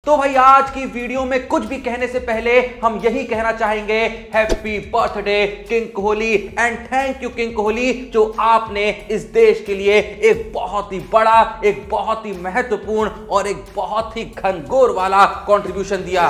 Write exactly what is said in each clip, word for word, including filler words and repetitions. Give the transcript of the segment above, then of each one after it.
तो भाई आज की वीडियो में कुछ भी कहने से पहले हम यही कहना चाहेंगे, happy birthday king Kohli and thank you king Kohli, जो आपने इस देश के लिए एक बहुत ही बड़ा, एक बहुत ही महत्वपूर्ण और एक बहुत ही घनघोर वाला कंट्रीब्यूशन दिया।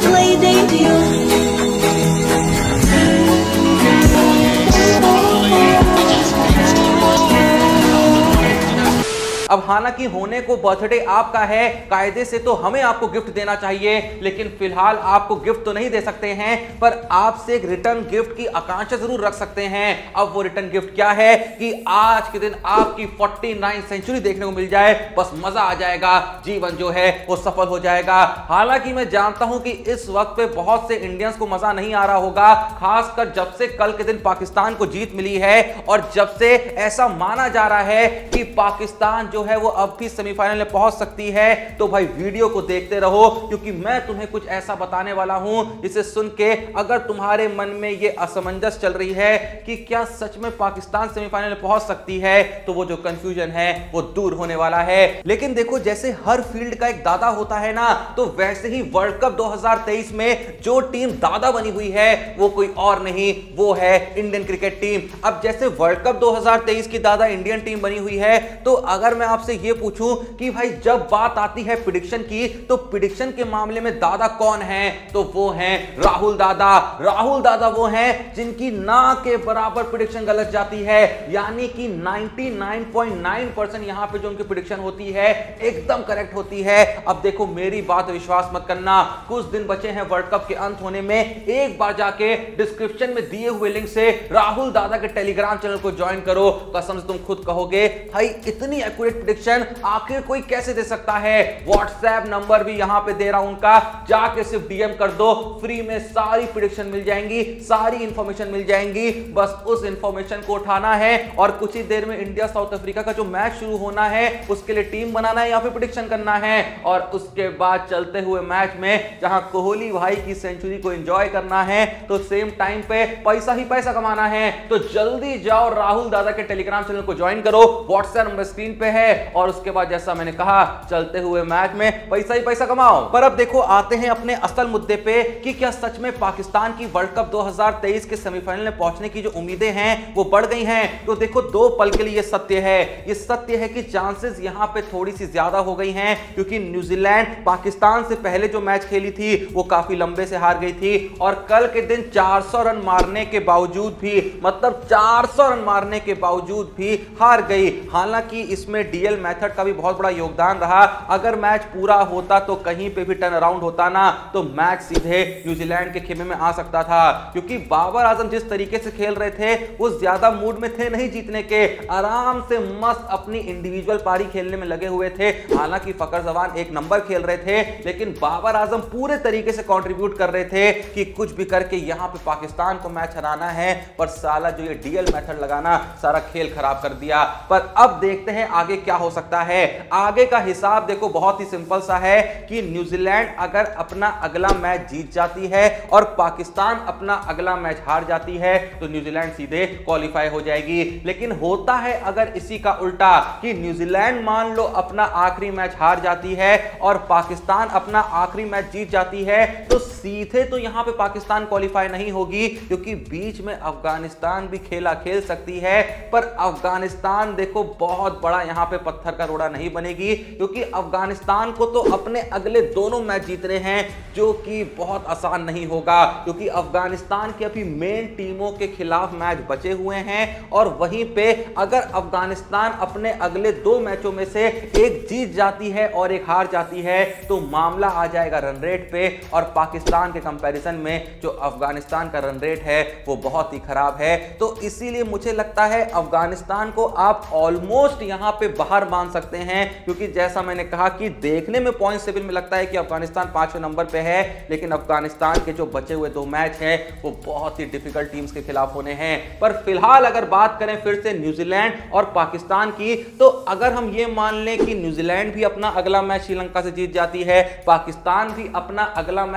अब हालांकि होने को बर्थडे आपका है, कायदे से तो हमें आपको गिफ्ट देना चाहिए, लेकिन फिलहाल आपको गिफ्ट तो नहीं दे सकते हैं, पर आपसे एक रिटर्न गिफ्ट की आकांक्षा जरूर रख सकते हैं। अब वो रिटर्न गिफ्ट क्या है कि आज के दिन आपकी उनचास सेंचुरी देखने को मिल जाए, बस मजा आ जाएगा, जीवन जो है वो सफल हो जाएगा। हालांकि मैं जानता हूं कि इस वक्त पे बहुत से इंडियंस को मजा नहीं आ रहा होगा, खासकर जब से कल के दिन पाकिस्तान को जीत मिली है और जब से ऐसा माना जा रहा है कि पाकिस्तान जो है वो अब भी सेमीफाइनल में पहुंच सकती है। तो भाई वीडियो को देखते रहो, क्योंकि मैं तुम्हें कुछ ऐसा बताने वाला हूं जिसे सुन के अगर तुम्हारे मन में ये असमंजस चल रही है कि क्या सच में पाकिस्तान सेमीफाइनल में पहुंच सकती है, तो वो जो कंफ्यूजन है वो दूर होने वाला है। लेकिन देखो, जैसे हर फील्ड का एक दादा होता है ना, तो वैसे ही वर्ल्ड कप दो हज़ार तेईस में जो टीम दादा बनी हुई है वो कोई और नहीं, वो है इंडियन क्रिकेट टीम। अब जैसे वर्ल्ड कप दो हज़ार तेईस की दादा इंडियन टीम बनी हुई है, तो अगर मैं आपसे ये पूछूं कि भाई जब बात आती है प्रेडिक्शन की, तो प्रेडिक्शन के मामले में दादा कौन है, तो वो हैं राहुल दादा। राहुल दादा वो हैं जिनकी ना के बराबर प्रेडिक्शन गलत जाती है, यानी कि निन्यानवे पॉइंट नौ परसेंट यहां पे जो उनकी प्रेडिक्शन होती है एकदम करेक्ट होती है। अब देखो, मेरी बात विश्वास मत करना, कुछ दिन बचे हैं वर्ल्ड कप के अंत होने में, एक बार जाके डिस्क्रिप्शन में दिए हुए लिंक से राहुल दादा के टेलीग्राम चैनल को ज्वाइन करो। कसम से तुम खुद कहोगे भाई इतनी एक्यूरेट प्रेडिक्शन आखिर कोई कैसे दे सकता है। व्हाट्सएप नंबर भी यहां पे दे रहा हूं उनका, जाके सिर्फ डीएम कर दो, फ्री में सारी प्रेडिक्शन मिल जाएंगी, सारी इंफॉर्मेशन मिल जाएंगी। बस उस इंफॉर्मेशन को उठाना है और कुछ ही देर में इंडिया साउथ अफ्रीका का जो मैच शुरू होना है उसके लिए टीम बनाना है या फिर प्रेडिक्शन करना है, और उसके बाद चलते हुए मैच में जहां कोहली भाई की सेंचुरी को एंजॉय करना है, तो सेम टाइम पे पैसा ही पैसा कमाना है। तो जल्दी जाओ, राहुल दादा के टेलीग्राम चैनल को ज्वाइन करो, व्हाट्सएप नंबर स्क्रीन पे है, और उसके बाद जैसा मैंने कहा चलते हुए मैच में पैसा ही पैसा कमाओ। पर अब देखो, आते हैं अपने असल मुद्दे पे कि क्या सच में पाकिस्तान की वर्ल्ड कप दो हज़ार तेईस के सेमीफाइनल में पहुंचने की जो उम्मीदें हैं वो बढ़ गई हैं। तो देखो, दो पल के लिए ये सत्य है, ये सत्य है कि चांसेस यहां पे थोड़ी सी ज्यादा हो गई हैं, क्योंकि न्यूजीलैंड पाकिस्तान से पहले जो मैच खेली थी वो काफी लंबे से हार गई थी, और कल के दिन चार सौ रन मारने के बावजूद भी, मतलब चार सौ रन मारने के बावजूद भी हार गई। हालांकि इसमें डीएल मेथड का भी बहुत बड़ा योगदान रहा, अगर मैच पूरा होता तो कहीं पे भी टर्न अराउंड होता ना, तो मैच सीधे न्यूजीलैंड के खेमे में आ सकता था, क्योंकि बाबर आजम जिस तरीके से खेल रहे थे वो ज्यादा मूड में थे नहीं जीतने के, आराम से मस्त अपनी इंडिविजुअल पारी खेलने में लगे हुए थे। हालांकि फकर जवान एक नंबर खेल रहे थे, लेकिन बाबर आजम पूरे तरीके से कंट्रीब्यूट कर रहे थे कि कुछ भी करके यहां पे पाकिस्तान को मैच हराना है, पर साला जो ये डीएल मेथड लगाना सारा खेल खराब कर दिया। पर अब देखते हैं आगे क्या हो सकता है। आगे का हिसाब देखो बहुत ही सिंपल सा है कि न्यूजीलैंड अगर अपना अगला मैच जीत जाती है और पाकिस्तान अपना अगला मैच हार जाती है, तो न्यूजीलैंड सीधे क्वालिफाई हो जाएगी। लेकिन होता है अगर इसी का उल्टा कि न्यूजीलैंड मान लो अपना आखिरी मैच हार जाती है और पाकिस्तान अपना आखिरी मैच जीत जाती है, तो सीधे तो यहां पे पाकिस्तान क्वालिफाई नहीं होगी, क्योंकि बीच में अफगानिस्तान भी खेला खेल सकती है। पर अफगानिस्तान देखो बहुत बड़ा यहां पे पत्थर का रोड़ा नहीं बनेगी, क्योंकि अफगानिस्तान को तो अपने अगले दोनों मैच जीतने हैं, जो कि बहुत आसान नहीं होगा, क्योंकि अफगानिस्तान की अभी मेन टीमों के खिलाफ मैच बचे हुए हैं, और वहीं पे अगर अफगानिस्तान अपने अगले दो मैचों में से एक जीत जाती है और एक हार जाती है, तो मामला आ जाएगा रन रेट पे, और पाकिस्तान के कंपैरिजन में जो अफगानिस्तान का रन रेट है वो बहुत ही खराब है। तो इसीलिए मुझे लगता है अफगानिस्तान को आप ऑलमोस्ट यहां पे बाहर मान सकते हैं, क्योंकि जैसा मैंने कहा कि देखने में पॉइंट टेबल में लगता है कि अफगानिस्तान पांचवें नंबर पे है, लेकिन अफगानिस्तान के जो बचे हुए दो मैच हैं वो बहुत ही डिफिकल्ट टीम्स के खिलाफ होने हैं। पर फिलहाल अगर बात करें फिर से न्यूजीलैंड और पाकिस्तान की, तो अगर हम ये मान लें कि न्यूजीलैंड भी अपना अगला मैच श्रीलंका से जीत जाती है, पाकिस्तान भी अपना अगला मैच इंग्लैंड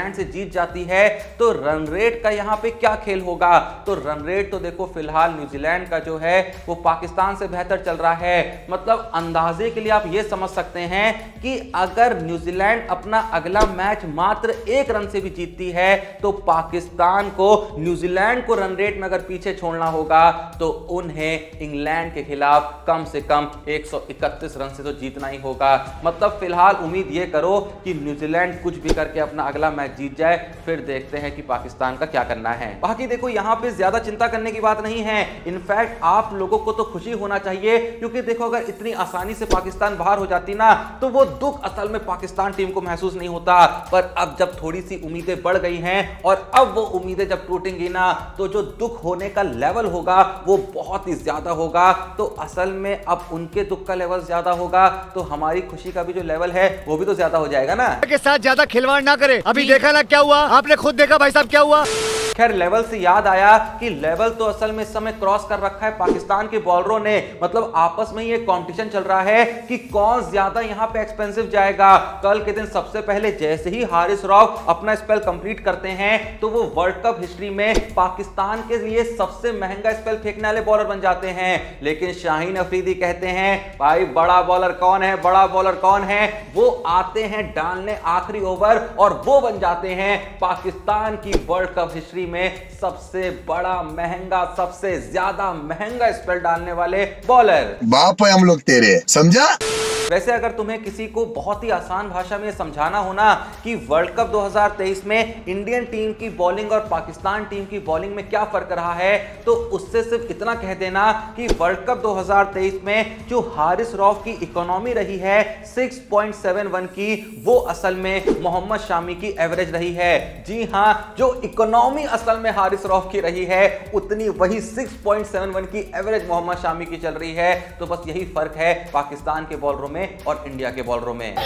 न्यूजीलैंड से जीत जाती है तो रन रेट का यहां पे क्या खेल होगा? तो रन रेट तो देखो फिलहाल न्यूजीलैंड का जो है वो पाकिस्तान से बेहतर चल रहा है। मतलब अंदाजे के लिए आप ये समझ सकते हैं कि अगर न्यूजीलैंड अपना अगला मैच मात्र एक रन से भी जीतती है तो पाकिस्तान को न्यूजीलैंड को रन रेट में अगर पीछे छोड़ना होगा तो उन्हें इंग्लैंड के खिलाफ कम से कम एक सौ इकतीस रन से तो जीतना ही होगा। मतलब फिलहाल उम्मीद ये करो कि न्यूजीलैंड कुछ भी करके अपना अगला मैच जीत जाए, फिर देखते हैं कि पाकिस्तान का क्या करना है। बाकी देखो यहां पे ज्यादा चिंता करने की बात नहीं है, इनफैक्ट आप लोगों को तो खुशी होना चाहिए क्योंकि देखो अगर इतनी आसानी से पाकिस्तान बाहर हो जाती ना तो वो दुख असल में पाकिस्तान टीम को महसूस नहीं होता। पर अब जब थोड़ी सी उम्मीदें बढ़ गई हैं और अब वो उम्मीदें जब टूटेंगी ना तो जो दुख होने का लेवल होगा वो बहुत ही ज्यादा होगा। तो असल में अब उनके दुख का लेवल ज्यादा होगा तो हमारी खुशी का भी जो लेवल है वो भी तो ज्यादा हो जाएगा ना। के साथ ज्यादा खिलवाड़ ना करे, अभी देखा ना क्या हुआ, आपने खुद देखा भाई साहब क्या हुआ। खैर लेवल से याद आया कि लेवल तो असल में इस समय क्रॉस कर रखा है पाकिस्तान के बॉलरों ने। मतलब आपस में ये कंपटीशन चल रहा है कि कौन ज्यादा यहां पे एक्सपेंसिव जाएगा। कल के दिन सबसे पहले जैसे ही हारिस रऊफ अपना स्पेल कंप्लीट करते हैं तो वो वर्ल्ड कप हिस्ट्री में पाकिस्तान के लिए सबसे महंगा स्पेल फेंकने वाले बॉलर बन जाते हैं। लेकिन शाहीन अफरीदी कहते हैं भाई बड़ा बॉलर कौन है, बड़ा बॉलर कौन है, वो आते हैं डालने आखिरी ओवर और वो बन जाते हैं पाकिस्तान की वर्ल्ड कप हिस्ट्री में सबसे बड़ा महंगा सबसे ज्यादा महंगा स्पेल डालने वाले बॉलर। बाप है हम लोग तेरे, समझा। वैसे अगर तुम्हें किसी को बहुत ही आसान भाषा में समझाना हो ना कि वर्ल्ड कप दो हज़ार तेईस में इंडियन टीम की बॉलिंग और पाकिस्तान टीम की बॉलिंग में क्या फर्क रहा है तो उससे सिर्फ इतना कह देना कि वर्ल्ड कप दो हज़ार तेईस में जो हारिस रऊफ की इकोनॉमी रही है छह पॉइंट सात एक की, वो असल में मोहम्मद शामी की एवरेज रही है। जी हां, जो इकोनॉमी असल में हारिस रऊफ की रही है उतनी वही छह पॉइंट सात एक की एवरेज मोहम्मद शामी की चल रही है। तो बस यही फर्क है पाकिस्तान के बॉलरों में और इंडिया के बॉलरों में।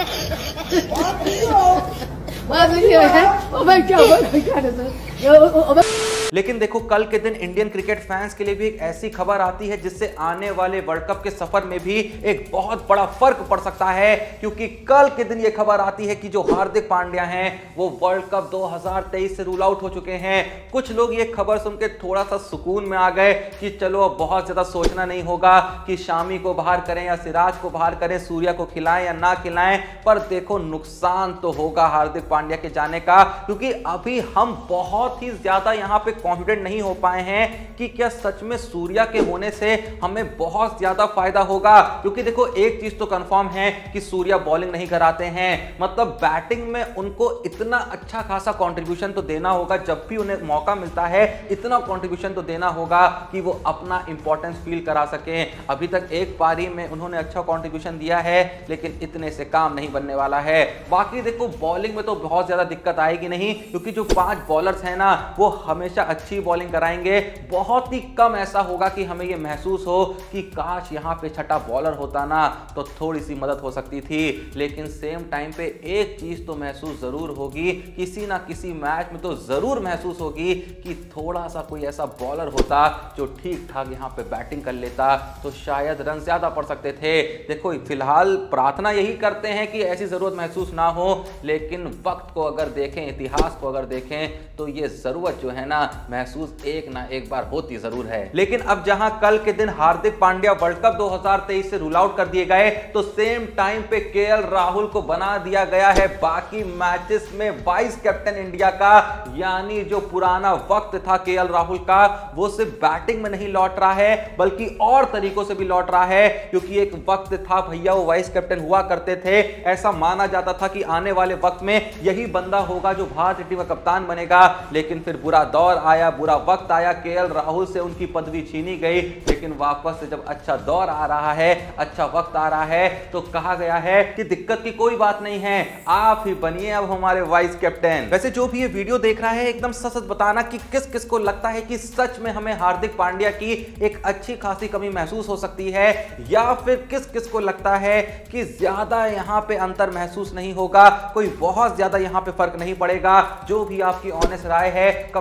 लेकिन देखो कल के दिन इंडियन क्रिकेट फैंस के लिए भी एक ऐसी खबर आती है जिससे आने वाले वर्ल्ड कप के सफर में भी एक बहुत बड़ा फर्क पड़ सकता है। क्योंकि कल के दिन यह खबर आती है कि जो हार्दिक पांड्या हैं वो वर्ल्ड कप दो हज़ार तेईस से रूल आउट हो चुके हैं। कुछ लोग ये खबर सुन के थोड़ा सा सुकून में आ गए कि चलो अब बहुत ज्यादा सोचना नहीं होगा कि शामी को बाहर करें या सिराज को बाहर करें, सूर्या को खिलाएं या ना खिलाएं। पर देखो नुकसान तो होगा हार्दिक पांड्या के जाने का, क्योंकि अभी हम बहुत ही ज्यादा यहां पे कॉन्फिडेंट नहीं हो पाए हैं कि क्या सच में सूर्या के होने से हमें बहुत ज्यादा फायदा होगा। क्योंकि देखो एक चीज तो कंफर्म है कि सूर्या बॉलिंग नहीं कराते हैं, मतलब बैटिंग में उनको इतना अच्छा खासा कंट्रीब्यूशन तो देना होगा, जब भी उन्हें मौका मिलता है इतना कंट्रीब्यूशन तो देना होगा कि वो अपना इंपॉर्टेंस फील करा सके। अभी तक एक पारी में उन्होंने अच्छा कंट्रीब्यूशन दिया है लेकिन इतने से काम नहीं बनने वाला है। बाकी देखो बॉलिंग में तो बहुत ज्यादा दिक्कत आएगी नहीं, क्योंकि जो पांच बॉलर्स हैं ना वो हमेशा अच्छी बॉलिंग कराएंगे। बहुत ही कम ऐसा होगा कि हमें यह महसूस हो कि काश यहां पे छठा बॉलर होता ना तो थोड़ी सी मदद हो सकती थी। लेकिन सेम टाइम पे एक चीज तो महसूस जरूर होगी, किसी ना किसी मैच में तो जरूर महसूस होगी कि थोड़ा सा कोई ऐसा बॉलर होता जो ठीक ठाक यहां पे बैटिंग कर लेता तो शायद रन ज्यादा पड़ सकते थे। देखो फिलहाल प्रार्थना यही करते हैं कि ऐसी जरूरत महसूस ना हो, लेकिन वक्त को अगर देखें, इतिहास को अगर देखें तो ये जरूरत जो है ना महसूस एक ना एक बार होती जरूर है। लेकिन अब जहां कल के दिन हार्दिक पांड्या वर्ल्ड कप दो हज़ार तेईस से रूल आउट कर दिए गए तो सेम टाइम पे केएल राहुल को बना दिया गया है बाकी मैचेस में वाइस कैप्टन इंडिया का। यानी जो पुराना वक्त था केएल राहुल का वो सिर्फ बैटिंग में नहीं लौट रहा है बल्कि और तरीकों से भी लौट रहा है। क्योंकि एक वक्त था भैया वो वाइस कैप्टन हुआ करते थे, ऐसा माना जाता था कि आने वाले वक्त में यही बंदा होगा जो भारतीय टीम का कप्तान बनेगा। लेकिन फिर बुरा दौर आया, बुरा वक्त आया, केएल राहुल से उनकी पदवी छीनी गई। लेकिन वापस से जब अच्छा दौर आ रहा है, अच्छा वक्त आ रहा है तो कहा गया है कि दिक्कत की कोई बात नहीं है, आप ही बनिए अब हमारे वाइस कैप्टन। वैसे जो भी ये वीडियो देख रहा है एकदम सच सच बताना कि किस किस को लगता है कि सच में हमें हार्दिक पांड्या की एक अच्छी खासी कमी महसूस हो सकती है, या फिर किस किस को लगता है कि ज्यादा यहां पे अंतर महसूस नहीं होगा, कोई बहुत ज्यादा यहां पे फर्क नहीं पड़ेगा। जो भी आपकी ऑनेस्ट राय है कमेंट जरूर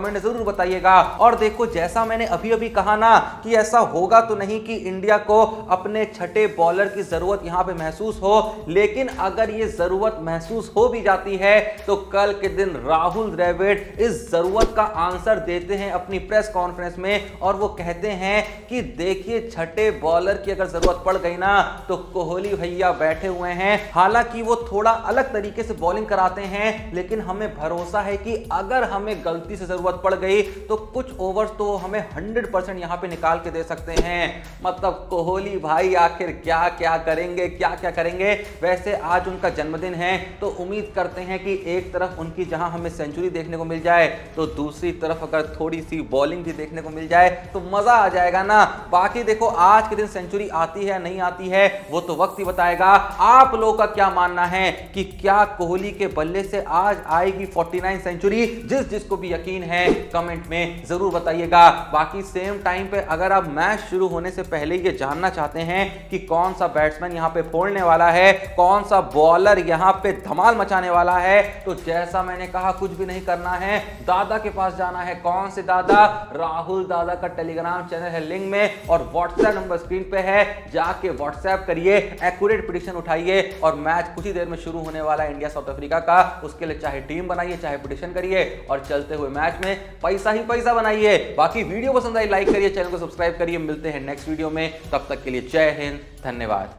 बताइएगा। और देखो जैसा मैंने अभी अभी कहा ना कि ऐसा होगा तो नहीं कि इंडिया को अपने छठे बॉलर की जरूरत यहां पे महसूस हो, लेकिन अगर ये जरूरत महसूस हो भी जाती है तो कल के दिन राहुल द्रविड़ इस जरूरत का आंसर देते हैं अपनी प्रेस कॉन्फ्रेंस में और वो कहते हैं कि देखिए छठे बॉलर की अगर जरूरत पड़ गई ना तो कोहली भैया बैठे हुए हैं। हालांकि वो थोड़ा अलग तरीके से बॉलिंग कराते हैं, लेकिन हमें भरोसा है कि अगर हमें गलती से जरूरत पड़ गई तो कुछ ओवर्स तो हमें हंड्रेड परसेंट यहां पे निकाल के दे सकते हैं। मतलब कोहली भाई आखिर क्या क्या करेंगे, क्या क्या करेंगे। वैसे आज उनका जन्मदिन है तो उम्मीद करते हैं कि एक तरफ उनकी जहां हमें सेंचुरी देखने को मिल जाए तो दूसरी तरफ अगर थोड़ी सी बॉलिंग भी देखने को मिल जाए तो मजा आ जाएगा ना। बाकी देखो आज के दिन सेंचुरी आती है नहीं आती है वो तो वक्त ही बताएगा। आप लोगों का क्या मानना है कि क्या कोहली के बल्ले से आज आएगी उनचास सेंचुरी? जिस जिसको भी यकीन है कमेंट में जरूर बताइएगा। बाकी सेम टाइम पे अगर आप मैच शुरू होने से पहले ये जानना चाहते हैं कि कौन सा बैट्समैन यहां पे फोड़ने वाला है, कौन सा बॉलर यहां पे धमाल मचाने वाला है, तो जैसा मैंने कहा कुछ भी नहीं करना है, दादा के पास जाना है। कौन से दादा? राहुल दादा का टेलीग्राम चैनल है लिंक में और व्हाट्सएप नंबर स्क्रीन पे है, जाके व्हाट्सएप करिए, एक्यूरेट प्रेडिक्शन उठाइए और मैच कुछ ही देर में शुरू होने वाला है इंडिया साउथ अफ्रीका का। उसके लिए चाहे टीम बनाइए चाहे प्रेडिक्शन करिए और चलते हुए मैच में पैसा ही पैसा बनाइए। बाकी वीडियो पसंद आई लाइक करिए, चैनल को सब्सक्राइब करिए। मिलते हैं नेक्स्ट वीडियो में, तब तक के लिए जय हिंद, धन्यवाद।